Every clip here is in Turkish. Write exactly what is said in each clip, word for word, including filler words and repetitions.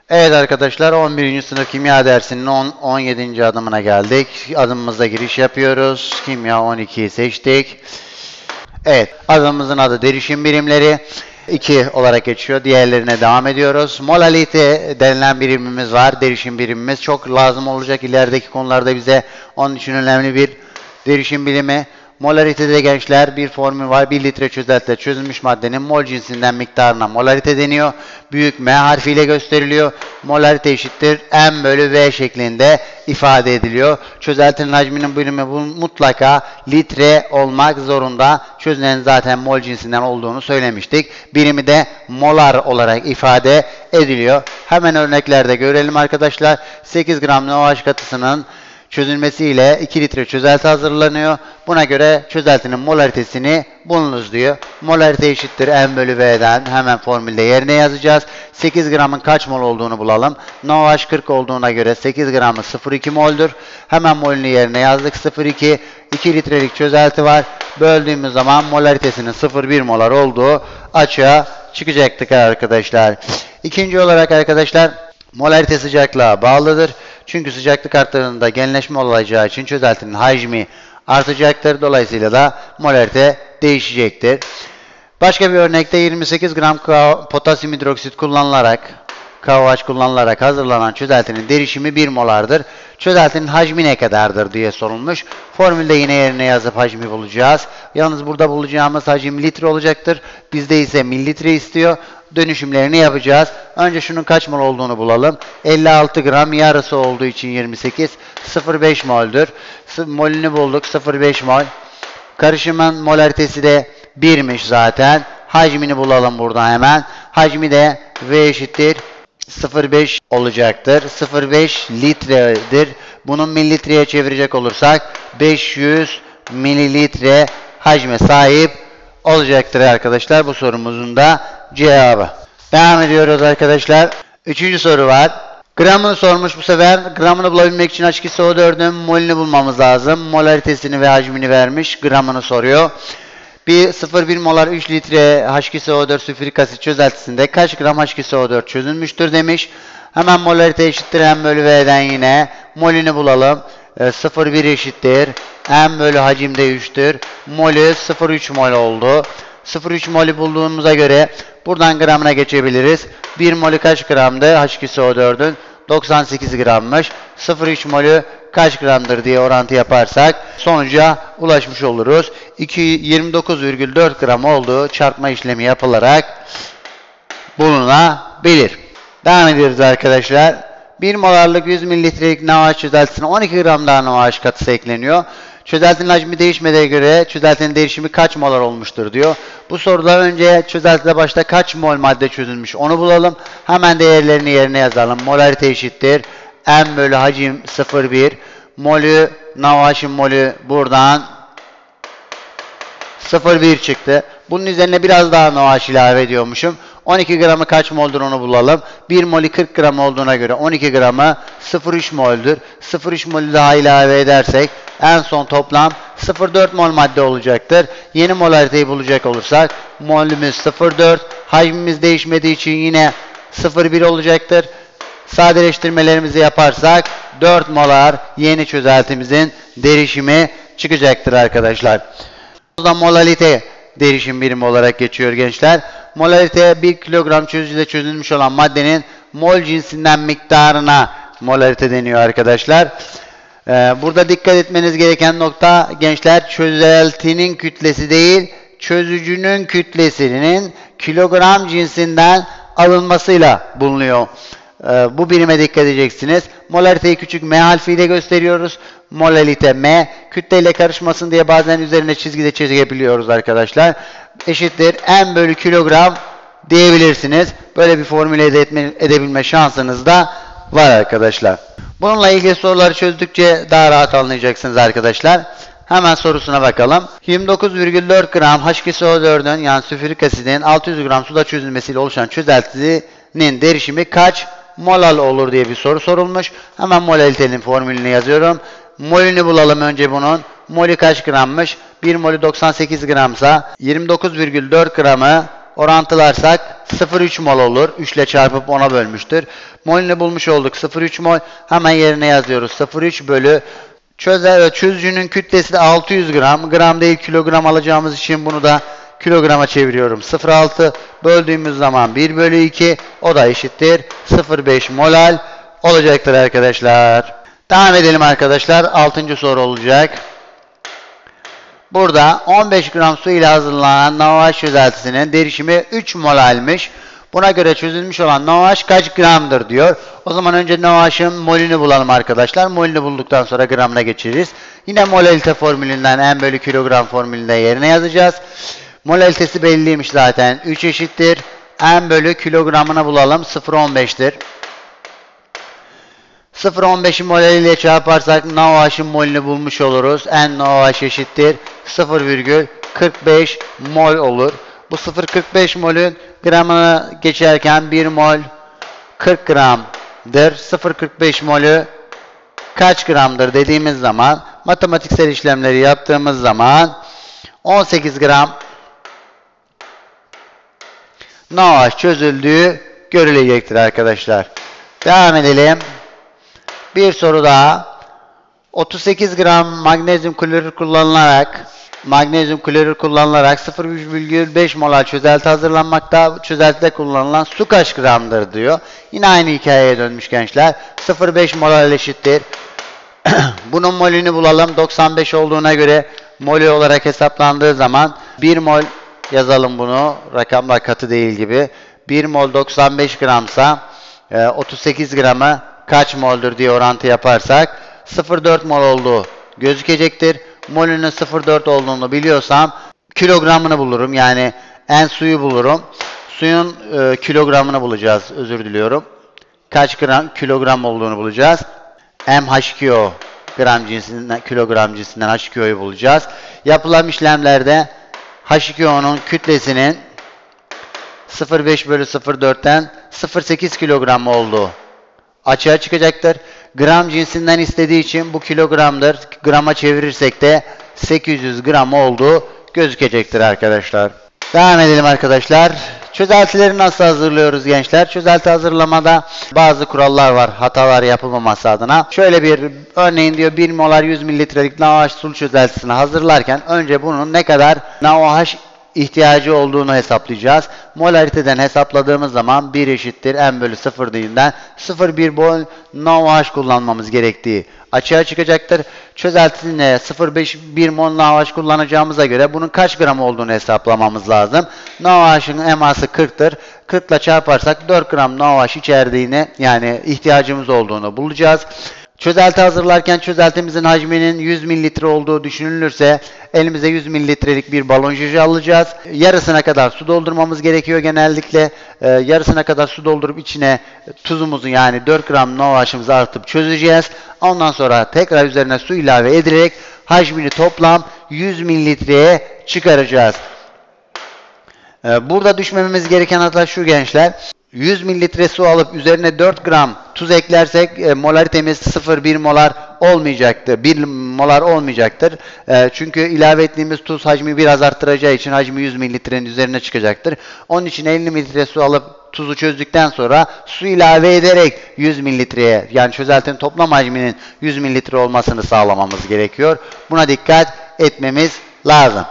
Evet arkadaşlar, on birinci sınıf kimya dersinin on yedinci adımına geldik. Adımımızda giriş yapıyoruz. Kimya on ikiyi seçtik. Evet, adımımızın adı derişim birimleri. iki olarak geçiyor. Diğerlerine devam ediyoruz. Molalite denilen birimimiz var. Derişim birimimiz çok lazım olacak ilerideki konularda bize. Onun için önemli bir derişim bilimi. Molaritede gençler bir formül var. bir litre çözeltide çözülmüş maddenin mol cinsinden miktarına molarite deniyor. Büyük M harfiyle gösteriliyor. Molarite eşittir M bölü V şeklinde ifade ediliyor. Çözeltinin hacminin bölümü bu mutlaka litre olmak zorunda. Çözünenin zaten mol cinsinden olduğunu söylemiştik. Birimi de molar olarak ifade ediliyor. Hemen örneklerde görelim arkadaşlar. sekiz gram NaOH katısının çözülmesiyle iki litre çözelti hazırlanıyor. Buna göre çözeltinin molaritesini bulunuz diyor. Molarite eşittir M bölü V'den hemen formülde yerine yazacağız. sekiz gramın kaç mol olduğunu bulalım. NaOH kırk olduğuna göre sekiz gramı sıfır virgül iki mol'dur. Hemen molünü yerine yazdık. sıfır virgül iki, iki litrelik çözelti var. Böldüğümüz zaman molaritesinin sıfır virgül bir molar olduğu açığa çıkacaktık arkadaşlar. İkinci olarak arkadaşlar, molarite sıcaklığa bağlıdır. Çünkü sıcaklık arttığında genleşme olacağı için çözeltinin hacmi artacaktır. Dolayısıyla da molarite değişecektir. Başka bir örnekte yirmi sekiz gram potasyum hidroksit kullanılarak, KOH kullanılarak hazırlanan çözeltinin derişimi bir molardır. Çözeltinin hacmi ne kadardır diye sorulmuş. Formülde yine yerine yazıp hacmi bulacağız. Yalnız burada bulacağımız hacim litre olacaktır. Bizde ise mililitre istiyor. Dönüşümlerini yapacağız. Önce şunun kaç mol olduğunu bulalım. elli altı gram, yarısı olduğu için yirmi sekiz, sıfır virgül beş mol'dür. Molünü bulduk, sıfır virgül beş mol. Karışımın molaritesi de bir'miş zaten. Hacmini bulalım burada hemen. Hacmi de V eşittir sıfır virgül beş olacaktır. sıfır virgül beş litredir. Bunu mililitreye çevirecek olursak beş yüz mililitre hacme sahip olacaktır arkadaşlar. Bu sorumuzun da cevabı. Devam ediyoruz arkadaşlar. Üçüncü soru var. Gramını sormuş bu sefer. Gramını bulabilmek için H iki S O dörd'ün molünü bulmamız lazım. Molaritesini ve hacmini vermiş. Gramını soruyor. Bir sıfır virgül bir molar üç litre H iki S O dört sülfürik asit çözeltisinde kaç gram H iki S O dört çözülmüştür demiş. Hemen molarite eşittir M bölü V'den yine molünü bulalım. E, sıfır virgül bir eşittir M bölü hacimde üç'tür. Molü sıfır virgül üç mol oldu. sıfır virgül üç molü bulduğumuza göre buradan gramına geçebiliriz. bir molü kaç gramdı? H iki S O dörd'ün doksan sekiz grammış. sıfır virgül üç molü kaç gramdır diye orantı yaparsak sonuca ulaşmış oluruz. yirmi dokuz virgül dört gram olduğu çarpma işlemi yapılarak bulunabilir. Devam ediyoruz arkadaşlar. bir molarlık yüz mililitrelik NaOH çözeltisine on iki gram daha NaOH katısı ekleniyor. Çözeltinin hacmi değişmediğine göre çözeltinin derişimi kaç molar olmuştur diyor. Bu soruda önce çözeltide başta kaç mol madde çözülmüş onu bulalım. Hemen değerlerini yerine yazalım. Molarite eşittir M bölü hacim sıfır virgül bir. Molü, NaOH'ın molü buradan sıfır virgül bir çıktı. Bunun üzerine biraz daha NaOH ilave ediyormuşum. on iki gramı kaç moldur onu bulalım. bir molü kırk gram olduğuna göre on iki gramı sıfır virgül üç mol'dür. sıfır virgül üç molü daha ilave edersek en son toplam sıfır virgül dört mol madde olacaktır. Yeni molariteyi bulacak olursak molümüz sıfır virgül dört. Hacmimiz değişmediği için yine sıfır virgül bir olacaktır. Sadeleştirmelerimizi yaparsak dört molar yeni çözeltimizin derişimi çıkacaktır arkadaşlar. Burada molalite derişim birimi olarak geçiyor gençler. Molarite bir kilogram çözücüde çözülmüş olan maddenin mol cinsinden miktarına molarite deniyor arkadaşlar. Ee, burada dikkat etmeniz gereken nokta gençler, çözeltinin kütlesi değil, çözücünün kütlesinin kilogram cinsinden alınmasıyla bulunuyor. Ee, bu birime dikkat edeceksiniz. Molariteyi küçük M harfiyle gösteriyoruz. Molalite M. Kütleyle karışmasın diye bazen üzerine çizgi de çizebiliyoruz arkadaşlar. Eşittir M bölü kilogram diyebilirsiniz. Böyle bir formüle elde etme, edebilme şansınız da var arkadaşlar. Bununla ilgili soruları çözdükçe daha rahat anlayacaksınız arkadaşlar. Hemen sorusuna bakalım. yirmi dokuz virgül dört gram H iki S O dörd'ün yani sülfürik asidin altı yüz gram suda çözülmesiyle oluşan çözeltinin derişimi kaç molal olur diye bir soru sorulmuş. Hemen molalitenin formülünü yazıyorum. Molünü bulalım önce bunun. Molü kaç grammış? bir molü doksan sekiz gramsa yirmi dokuz virgül dört gramı orantılarsak sıfır virgül üç mol olur. üç ile çarpıp ona bölmüştür. Molünü bulmuş olduk. sıfır virgül üç mol. Hemen yerine yazıyoruz. sıfır virgül üç bölü çözer, çözücünün kütlesi de altı yüz gram. Gram değil kilogram alacağımız için bunu da kilograma çeviriyorum. sıfır virgül altı böldüğümüz zaman bir bölü iki, o da eşittir sıfır virgül beş molal olacaktır arkadaşlar. Devam edelim arkadaşlar. altıncı soru olacak. Burada on beş gram su ile hazırlanan NaOH çözeltisinin derişimi üç molalmiş. Buna göre çözülmüş olan NaOH kaç gramdır diyor. O zaman önce NaOH'ın molünü bulalım arkadaşlar. Molünü bulduktan sonra gramına geçiririz. Yine molalite formülünden n bölü kilogram formülünde yerine yazacağız. Molalitesi belliymiş zaten. üç eşittir. N bölü kilogramını bulalım. sıfır virgül on beş'tir. sıfır virgül on beş'i molal ile çarparsak NaOH'ın molünü bulmuş oluruz. N NaOH eşittir sıfır virgül kırk beş mol olur. Bu sıfır virgül kırk beş molün gramını geçerken bir mol kırk gramdır. sıfır virgül kırk beş molü kaç gramdır dediğimiz zaman, matematiksel işlemleri yaptığımız zaman on sekiz gram NaOH çözüldüğü görülecektir arkadaşlar. Devam edelim. Bir soru daha. otuz sekiz gram magnezyum klorür kullanılarak magnezyum klorür kullanılarak sıfır virgül beş molar çözelti hazırlanmakta. Çözeltide kullanılan su kaç gramdır diyor. Yine aynı hikayeye dönmüş gençler. sıfır virgül beş molar eşittir. Bunun molünü bulalım. doksan beş olduğuna göre molü olarak hesaplandığı zaman bir mol yazalım bunu. Rakamlar katı değil gibi. bir mol doksan beş gramsa otuz sekiz gramı kaç moldur diye orantı yaparsak sıfır virgül dört mol olduğu gözükecektir. Molünün sıfır virgül dört olduğunu biliyorsam kilogramını bulurum. Yani en suyu bulurum. Suyun e, kilogramını bulacağız. Özür diliyorum. Kaç gram kilogram olduğunu bulacağız. M H iki O gram cinsinden, kilogram cinsinden H iki O'yu bulacağız. Yapılan işlemlerde H iki O'nun kütlesinin sıfır virgül beş bölü sıfır virgül dört'ten sıfır virgül sekiz kilogram olduğu açığa çıkacaktır. Gram cinsinden istediği için bu kilogramdır. Grama çevirirsek de sekiz yüz gram olduğu gözükecektir arkadaşlar. Devam edelim arkadaşlar. Çözeltileri nasıl hazırlıyoruz gençler? Çözelti hazırlamada bazı kurallar var, hatalar yapılmaması adına. Şöyle bir örneğin diyor bir molar yüz mililitrelik NaOH sulu çözeltisini hazırlarken önce bunun ne kadar NaOH ihtiyacı olduğunu hesaplayacağız. Molariteden hesapladığımız zaman bir eşittir n bölü sıfır değinden sıfır virgül bir mol NaOH kullanmamız gerektiği açığa çıkacaktır. Çözeltisine sıfır virgül bir mol NaOH kullanacağımıza göre bunun kaç gram olduğunu hesaplamamız lazım. NaOH'ın eması kırk'tır. kırk ile çarparsak dört gram NaOH içerdiğini, yani ihtiyacımız olduğunu bulacağız. Çözelti hazırlarken çözeltimizin hacminin yüz mililitre olduğu düşünülürse elimize yüz mililitrelik bir balon jüjü alacağız. Yarısına kadar su doldurmamız gerekiyor genellikle. Ee, yarısına kadar su doldurup içine tuzumuzu, yani dört gram NaOH'ımızı artıp çözeceğiz. Ondan sonra tekrar üzerine su ilave edilerek hacmini toplam yüz mililitreye çıkaracağız. Ee, burada düşmememiz gereken hata şu gençler. yüz mililitre su alıp üzerine dört gram tuz eklersek e, molaritemiz sıfır virgül bir molar olmayacaktır. bir molar olmayacaktır. E, çünkü ilave ettiğimiz tuz hacmi biraz arttıracağı için hacmi yüz mililitrenin üzerine çıkacaktır. Onun için elli mililitre su alıp tuzu çözdükten sonra su ilave ederek yüz mililitreye, yani çözeltinin toplam hacminin yüz mililitre olmasını sağlamamız gerekiyor. Buna dikkat etmemiz lazım.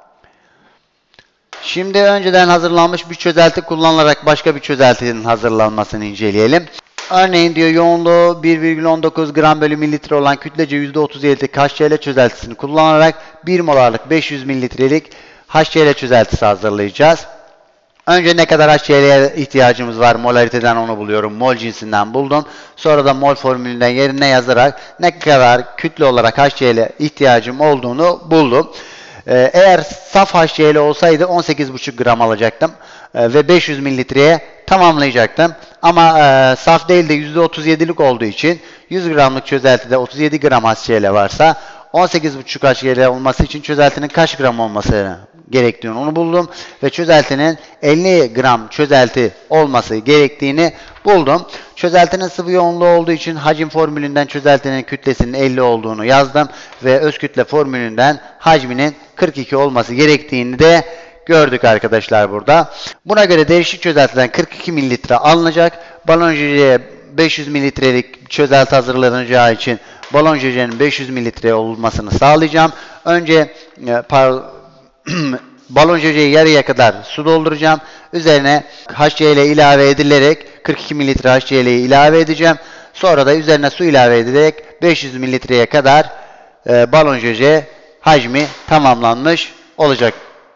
Şimdi önceden hazırlanmış bir çözelti kullanılarak başka bir çözeltinin hazırlanmasını inceleyelim. Örneğin diyor yoğunluğu bir virgül on dokuz gram bölü mililitre olan kütlece yüzde otuz yedi'lik H C l çözeltisini kullanarak bir molarlık beş yüz mililitrelik H C l çözeltisi hazırlayacağız. Önce ne kadar H C l'ye ihtiyacımız var, molariteden onu buluyorum. Mol cinsinden buldum. Sonra da mol formülünden yerine yazarak ne kadar kütle olarak H C l ihtiyacım olduğunu buldum. Eğer saf H C l olsaydı on sekiz buçuk gram alacaktım ve beş yüz mililitreye tamamlayacaktım. Ama e, saf değil de yüzde otuz yedi'lik olduğu için yüz gramlık çözeltide otuz yedi gram H C l varsa on sekiz buçuk H C l olması için çözeltinin kaç gram olması gerektiğini onu buldum ve çözeltinin elli gram çözelti olması gerektiğini buldum. Çözeltinin sıvı yoğunluğu olduğu için hacim formülünden çözeltinin kütlesinin elli olduğunu yazdım ve öz kütle formülünden hacminin kırk iki olması gerektiğini de gördük arkadaşlar burada. Buna göre değişik çözeltiden kırk iki mililitre alınacak. Balon jejeye beş yüz mililitrelik çözelti hazırlanacağı için balon jejenin beş yüz mililitre olmasını sağlayacağım. Önce e, par balon jejeyi yarıya kadar su dolduracağım. Üzerine H C L ilave edilerek kırk iki mililitre H C L'yi ilave edeceğim. Sonra da üzerine su ilave edilerek beş yüz mililitreye kadar e, balon jeje hacmi tamamlanmış olacak.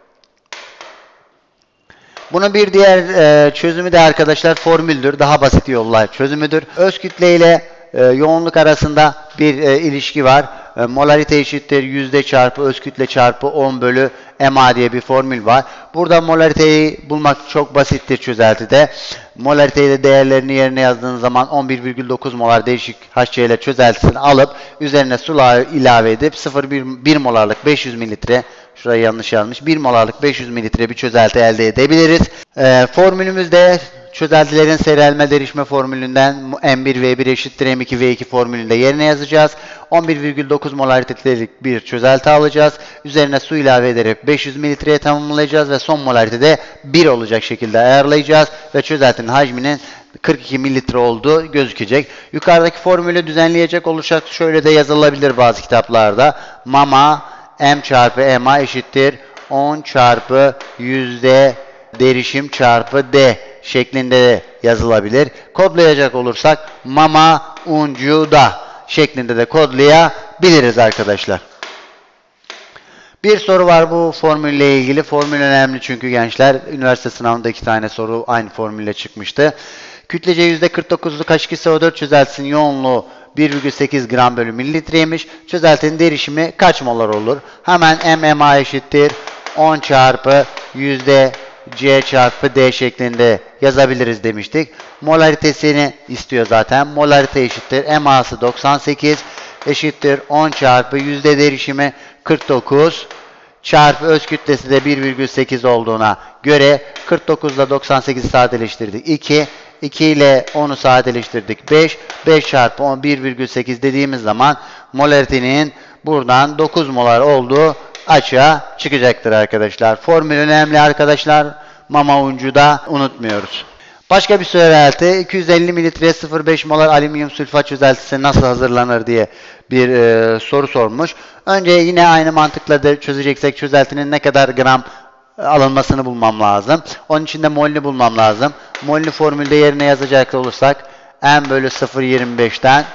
Bunun bir diğer e, çözümü de arkadaşlar formüldür. Daha basit yolla çözümüdür. Öz kütle ile e, yoğunluk arasında bir e, ilişki var. E, molarite eşittir yüzde çarpı öz kütle çarpı on bölü M A diye bir formül var. Burada molariteyi bulmak çok basittir çözeltide. Molariteyi de değerlerini yerine yazdığınız zaman on bir virgül dokuz molar değişik H C L çözeltisini alıp üzerine su ilave edip sıfır virgül bir molarlık beş yüz mililitre, şurayı yanlış yazmış, bir molarlık beş yüz mililitre bir çözelti elde edebiliriz. E, formülümüzde çözeltilerin seyrelme derişme formülünden M bir V bir eşittir M iki V iki formülünde yerine yazacağız. on bir virgül dokuz molaritelik bir çözelti alacağız. Üzerine su ilave ederek beş yüz mililitreye tamamlayacağız ve son molaritede bir olacak şekilde ayarlayacağız ve çözeltinin hacminin kırk iki mililitre olduğu gözükecek. Yukarıdaki formülü düzenleyecek olursak şöyle de yazılabilir bazı kitaplarda. Mama M çarpı M A eşittir on çarpı yüzde derişim çarpı D şeklinde yazılabilir. Kodlayacak olursak mama uncuda şeklinde de kodlayabiliriz arkadaşlar. Bir soru var bu formülle ilgili. Formül önemli çünkü gençler. Üniversite sınavında iki tane soru aynı formülle çıkmıştı. Kütlece yüzde kırk dokuzluk H iki S O dört çözeltisinin yoğunluğu bir virgül sekiz gram bölü mililitreymiş. Çözeltinin derişimi kaç molar olur? Hemen M M A eşittir on çarpı yüzde C çarpı D şeklinde yazabiliriz demiştik. Molaritesini istiyor zaten. Molarite eşittir M A'sı doksan sekiz eşittir on çarpı yüzde derişimi kırk dokuz çarpı öz kütlesi de bir virgül sekiz olduğuna göre kırk dokuz ile doksan sekizi sadeleştirdik iki. iki ile onu sadeleştirdik beş. beş çarpı on bir virgül sekiz dediğimiz zaman molaritenin buradan dokuz molar olduğu açığa çıkacaktır arkadaşlar. Formül önemli arkadaşlar. Mama uncu da unutmuyoruz. Başka bir çözelti iki yüz elli mililitreye sıfır virgül beş molar alüminyum sülfat çözeltisi nasıl hazırlanır diye bir e, soru sormuş. Önce yine aynı mantıkla da çözeceksek çözeltinin ne kadar gram alınmasını bulmam lazım. Onun için de molünü bulmam lazım. Molünü formülde yerine yazacak olursak M bölü sıfır virgül yirmi beşten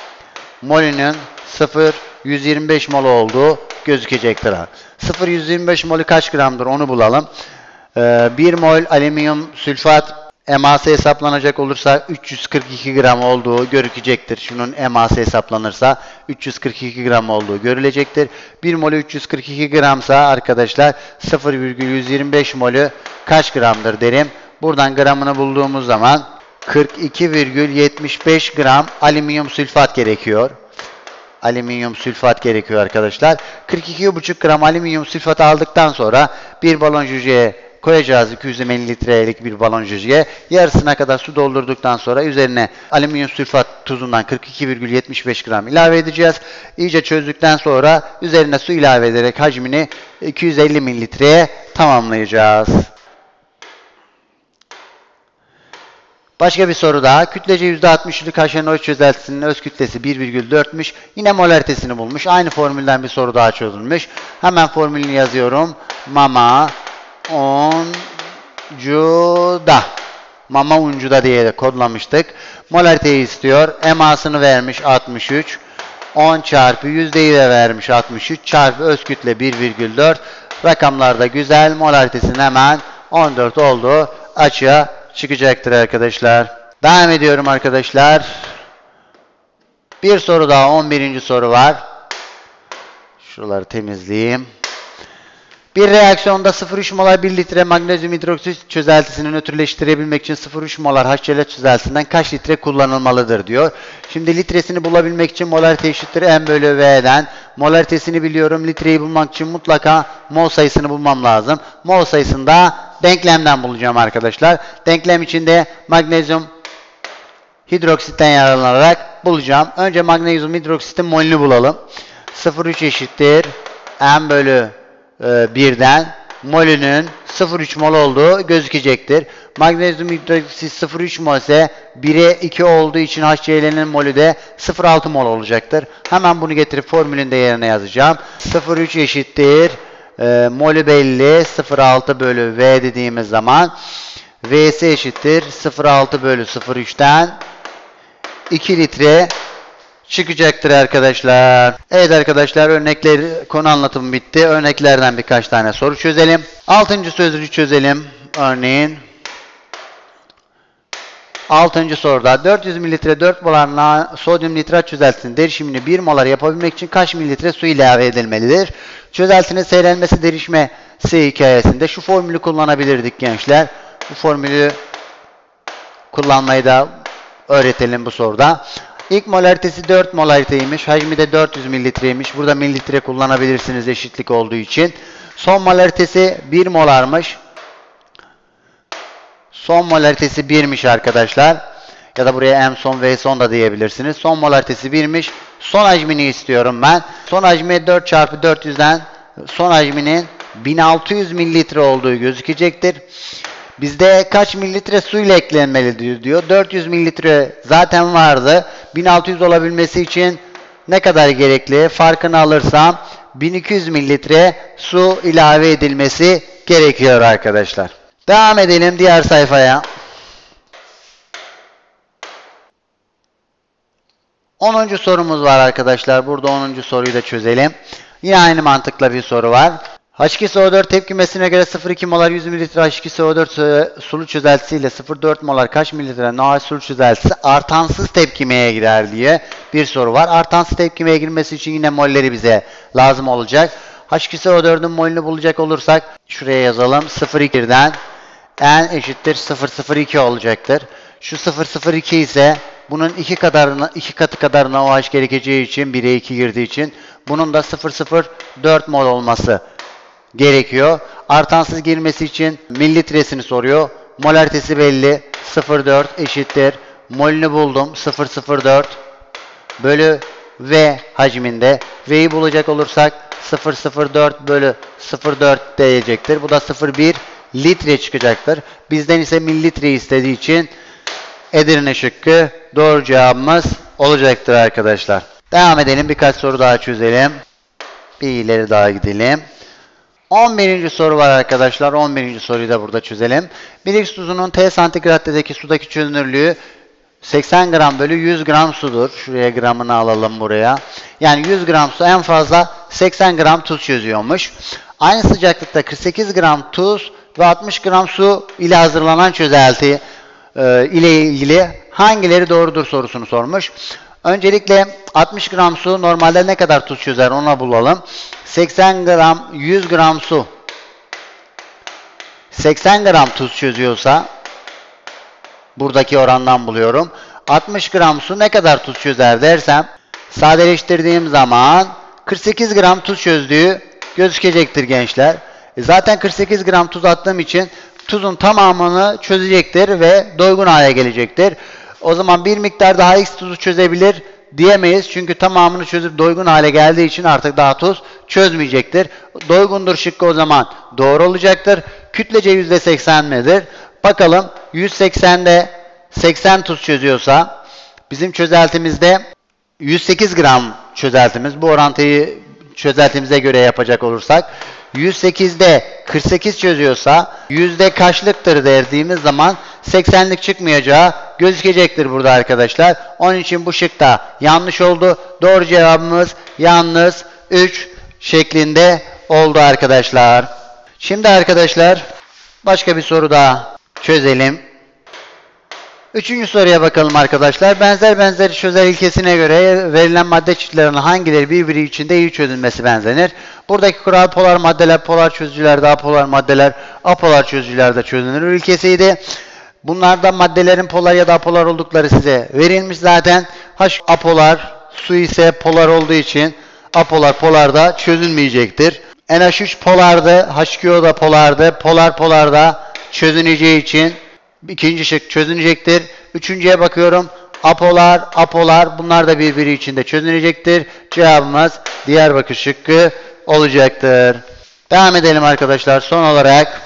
molünün sıfır virgül yüz yirmi beş mol olduğu gözükecektir. sıfır virgül yüz yirmi beş molü kaç gramdır onu bulalım. Ee, bir mol alüminyum sülfat M A'sı hesaplanacak olursa üç yüz kırk iki gram olduğu görükecektir. Şunun M A'sı hesaplanırsa üç yüz kırk iki gram olduğu görülecektir. bir molü üç yüz kırk iki gramsa arkadaşlar sıfır virgül yüz yirmi beş molü kaç gramdır derim. Buradan gramını bulduğumuz zaman kırk iki virgül yetmiş beş gram alüminyum sülfat gerekiyor. Alüminyum sülfat gerekiyor arkadaşlar. kırk iki buçuk gram alüminyum sülfat aldıktan sonra bir balon jüjeye koyacağız. iki yüz mililitrelik bir balon jüjeye. Yarısına kadar su doldurduktan sonra üzerine alüminyum sülfat tuzundan kırk iki virgül yetmiş beş gram ilave edeceğiz. İyice çözdükten sonra üzerine su ilave ederek hacmini iki yüz elli mililitreye tamamlayacağız. Başka bir soru daha. Kütlece yüzde altmışlık H N O üç çözeltisinin öz kütlesi bir virgül dört'müş. Yine molaritesini bulmuş. Aynı formülden bir soru daha çözülmüş. Hemen formülünü yazıyorum. Mama uncuda. Mama uncuda diye de kodlamıştık. Molariteyi istiyor. M A'sını vermiş altmış üç. on çarpı yüzdeyi de vermiş altmış üç. Çarpı öz kütle bir virgül dört. Rakamlar da güzel. Molaritesinin hemen on dört olduğu açığa çıkacaktır arkadaşlar. Devam ediyorum arkadaşlar. Bir soru daha, on birinci soru var. Şuraları temizleyeyim. Bir reaksiyonda sıfır virgül üç molar bir litre magnezyum hidroksit çözeltisini nötrleştirebilmek için sıfır virgül üç molar H C L çözeltisinden kaç litre kullanılmalıdır diyor. Şimdi litresini bulabilmek için molarite eşittir M bölü V'den. Molaritesini biliyorum. Litreyi bulmak için mutlaka mol sayısını bulmam lazım. Mol sayısını da denklemden bulacağım arkadaşlar. Denklem içinde magnezyum hidroksitten yararlanarak bulacağım. Önce magnezyum hidroksitin molünü bulalım. sıfır virgül üç eşittir M bölü birden molünün sıfır virgül üç mol olduğu gözükecektir. Magnezyum hidroksit sıfır virgül üç mol ise bire iki olduğu için HCl'nin molü de sıfır virgül altı mol olacaktır. Hemen bunu getirip formülün de yerine yazacağım. sıfır virgül üç eşittir. E, molü belli. sıfır virgül altı bölü V dediğimiz zaman V'si eşittir. sıfır virgül altı bölü sıfır virgül üçten iki litre çıkacaktır arkadaşlar. Evet arkadaşlar, örnekler konu anlatımı bitti. Örneklerden birkaç tane soru çözelim. Altıncı sözlüğü çözelim. Örneğin altıncı soruda dört yüz mililitre dört molar sodyum nitrat çözeltisinin derişimini bir molar yapabilmek için kaç mililitre su ilave edilmelidir? Çözeltinin seyrelmesi derişmesi hikayesinde şu formülü kullanabilirdik gençler. Bu formülü kullanmayı da öğretelim bu soruda. İlk molaritesi dört molariteymiş. Hacmi de dört yüz mililitreymiş. Burada mililitre kullanabilirsiniz eşitlik olduğu için. Son molaritesi bir molarmış. Son molaritesi birmiş arkadaşlar. Ya da buraya M son V son da diyebilirsiniz. Son molaritesi birmiş. Son hacmini istiyorum ben. Son hacmi dört çarpı dört yüzden son hacminin bin altı yüz mililitre olduğu gözükecektir. Bizde kaç mililitre su ile eklenmelidir diyor. dört yüz mililitre zaten vardı. bin altı yüz olabilmesi için ne kadar gerekli? Farkını alırsam bin iki yüz mililitre su ilave edilmesi gerekiyor arkadaşlar. Devam edelim diğer sayfaya. onuncu sorumuz var arkadaşlar. Burada onuncu soruyu da çözelim. Yine aynı mantıkla bir soru var. H iki S O dört tepkimesine göre sıfır virgül iki molar yüz mililitre H iki S O dört sulu çözeltisi ile sıfır virgül dört molar kaç mililitre NaOH sulu çözeltisi artansız tepkimeye girer diye bir soru var. Artansız tepkimeye girmesi için yine molleri bize lazım olacak. H iki S O dördün molünü bulacak olursak şuraya yazalım. sıfır virgül iki'den N eşittir sıfır virgül sıfır iki olacaktır. Şu sıfır virgül sıfır iki ise bunun iki kadarına, iki katı kadar NaOH gerekeceği için bire iki girdiği için bunun da sıfır virgül sıfır dört mol olması gerekiyor. Artansız girmesi için mililitresini soruyor. Molaritesi belli. sıfır virgül dört eşittir. Molünü buldum. sıfır virgül sıfır dört bölü V hacminde. V'yi bulacak olursak sıfır virgül sıfır dört bölü sıfır virgül dört diyecektir. Bu da sıfır virgül bir litre çıkacaktır. Bizden ise mililitre istediği için Edirne şıkkı doğru cevabımız olacaktır arkadaşlar. Devam edelim. Birkaç soru daha çözelim. Bir ileri daha gidelim. on birinci soru var arkadaşlar. on birinci soruyu da burada çözelim. bir X tuzunun T santigraddaki sudaki çözünürlüğü seksen gram bölü yüz gram sudur. Şuraya gramını alalım buraya. Yani yüz gram su en fazla seksen gram tuz çözüyormuş. Aynı sıcaklıkta kırk sekiz gram tuz ve altmış gram su ile hazırlanan çözelti e, ile ilgili hangileri doğrudur sorusunu sormuş. Öncelikle altmış gram su normalde ne kadar tuz çözer ona bulalım. seksen gram, yüz gram su seksen gram tuz çözüyorsa buradaki orandan buluyorum. altmış gram su ne kadar tuz çözer dersem sadeleştirdiğim zaman kırk sekiz gram tuz çözdüğü gözükecektir gençler. E zaten kırk sekiz gram tuz attığım için tuzun tamamını çözecektir ve doygun hale gelecektir. O zaman bir miktar daha X tuzu çözebilir diyemeyiz. Çünkü tamamını çözüp doygun hale geldiği için artık daha tuz çözmeyecektir. Doygundur şıkkı o zaman doğru olacaktır. Kütlece yüzde seksen midir? Bakalım yüz seksende seksen tuz çözüyorsa bizim çözeltimizde yüz sekiz gram çözeltimiz. Bu orantıyı çözeltimize göre yapacak olursak yüz sekizde kırk sekiz çözüyorsa yüzde kaçlıktır dediğimiz zaman seksenlik çıkmayacağı gözükecektir burada arkadaşlar. Onun için bu şık da yanlış oldu. Doğru cevabımız yalnız üç şeklinde oldu arkadaşlar. Şimdi arkadaşlar başka bir soru daha çözelim. Üçüncü soruya bakalım arkadaşlar. Benzer benzer çözer ilkesine göre verilen madde çeşitlerinin hangileri birbiri içinde iyi çözülmesi benzenir? Buradaki kural polar maddeler polar çözücülerde, apolar maddeler apolar çözücülerde çözünür ilkesiydi. Bunlarda maddelerin polar ya da apolar oldukları size verilmiş zaten. H apolar, su ise polar olduğu için apolar polarda çözülmeyecektir. N H üç polardı, H iki O da polardı. Polar polarda çözüneceği için ikinci şık çözünecektir. Üçüncüye bakıyorum. Apolar, apolar bunlar da birbiri içinde çözünecektir. Cevabımız Diyarbakır şıkkı olacaktır. Devam edelim arkadaşlar. Son olarak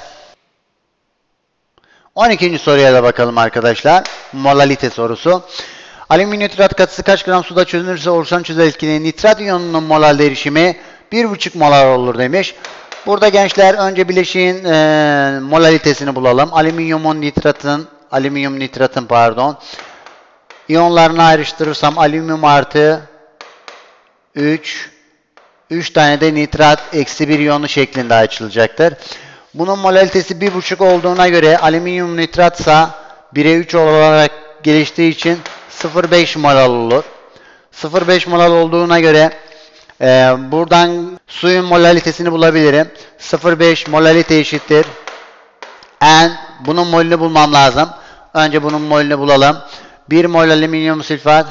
on ikinci soruya da bakalım arkadaşlar. Molalite sorusu. Alüminyum nitrat katısı kaç gram suda çözünürse oluşan çözel etkili nitrat iyonunun molal derişimi bir buçuk molar olur demiş. Burada gençler önce bileşiğin e, molalitesini bulalım. Alüminyumun nitratın, alüminyum nitratın pardon. İyonlarını ayrıştırırsam alüminyum artı üç, üç tane de nitrat eksi bir iyonu şeklinde açılacaktır. Bunun molalitesi bir buçuk olduğuna göre alüminyum nitratsa bire üç olarak geliştiği için sıfır virgül beş molal olur. sıfır virgül beş molal olduğuna göre e, buradan suyun molalitesini bulabilirim. sıfır virgül beş molalite eşittir N. Bunun molünü bulmam lazım. Önce bunun molünü bulalım. bir mol alüminyum sülfat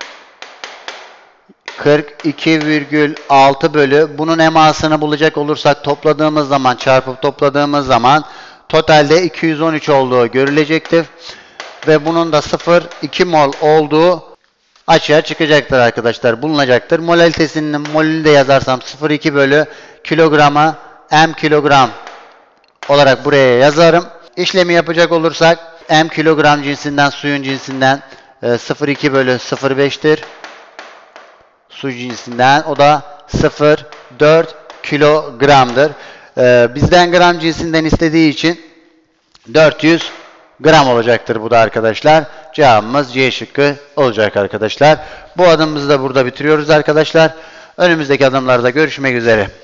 kırk iki virgül altı bölü bunun emasını bulacak olursak topladığımız zaman çarpıp topladığımız zaman totalde iki yüz on üç olduğu görülecektir. Ve bunun da sıfır virgül iki mol olduğu açığa çıkacaktır arkadaşlar. Bulunacaktır. Molalitesinin molünü de yazarsam sıfır virgül iki bölü kilogramı m kilogram olarak buraya yazarım. İşlemi yapacak olursak m kilogram cinsinden suyun cinsinden sıfır virgül iki bölü sıfır virgül beş'tir. Su cinsinden o da sıfır virgül dört kilogramdır. Ee, bizden gram cinsinden istediği için dört yüz gram olacaktır bu da arkadaşlar. Cevabımız C şıkkı olacak arkadaşlar. Bu adımımızı da burada bitiriyoruz arkadaşlar. Önümüzdeki adımlarda görüşmek üzere.